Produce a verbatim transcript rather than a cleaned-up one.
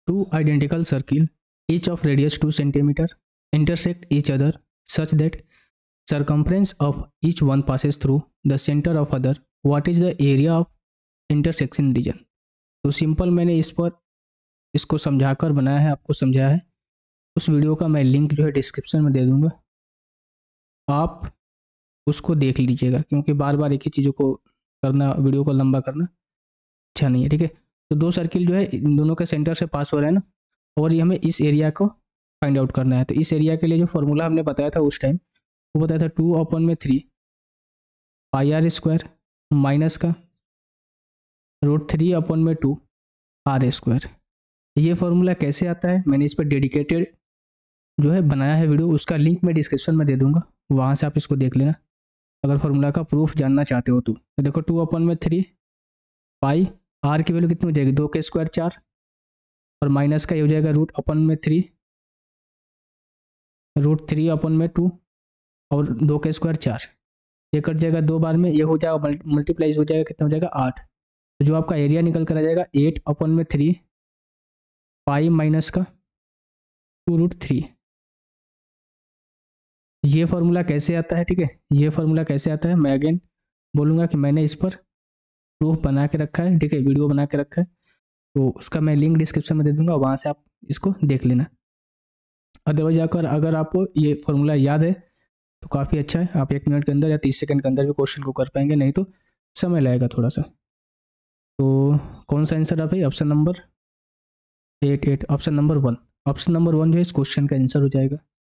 Two identical circle, each of radius two centimeter, intersect each other such that circumference of each one passes through the center of other. What is the area of intersection region? तो simple मैंने इस पर इसको समझाकर बनाया है, आपको समझाया है। उस वीडियो का मैं लिंक जो है डिस्क्रिप्शन में दे दूंगा, आप उसको देख लीजिएगा, क्योंकि बार बार एक ही चीज़ों को करना, वीडियो को लंबा करना अच्छा नहीं है, ठीक है। तो दो सर्किल जो है इन दोनों के सेंटर से पास हो रहे हैं ना, और ये हमें इस एरिया को फाइंड आउट करना है। तो इस एरिया के लिए जो फॉर्मूला हमने बताया था उस टाइम, वो बताया था टू अपन में three pi r square minus का रूट थ्री अपन में टू आर स्क्वायर। ये फॉर्मूला कैसे आता है, मैंने इस पर डेडिकेटेड जो है बनाया है वीडियो, उसका लिंक मैं डिस्क्रिप्शन में दे दूंगा, वहाँ से आप इसको देख लेना अगर फॉर्मूला का प्रूफ जानना चाहते हो तो। तो देखो टू अपन में थ्री पाई आर की वैल्यू कितनी हो जाएगी, दो के स्क्वायर चार, और माइनस का ये हो जाएगा रूट अपन में थ्री रूट थ्री अपन में टू, और दो के स्क्वायर चार, ये कट जाएगा दो बार में, ये हो जाएगा मल्टीप्लाइज हो जाएगा, कितना हो जाएगा आठ। तो जो आपका एरिया निकल कर आ जाएगा एट अपन में थ्री पाई माइनस का टू रूट थ्री। ये फॉर्मूला कैसे आता है, ठीक है, ये फॉर्मूला कैसे आता है मैं अगेन बोलूँगा कि मैंने इस पर प्रूफ बना के रखा है, ठीक है, वीडियो बना के रखा है, तो उसका मैं लिंक डिस्क्रिप्शन में दे दूंगा, वहाँ से आप इसको देख लेना। अदरवाइज अगर अगर आपको ये फॉर्मूला याद है तो काफ़ी अच्छा है, आप एक मिनट के अंदर या तीस सेकंड के अंदर भी क्वेश्चन को कर पाएंगे, नहीं तो समय लगेगा थोड़ा सा। तो कौन सा आंसर है भाई, option number eight eight option number one option number one जो है इस क्वेश्चन का आंसर हो जाएगा।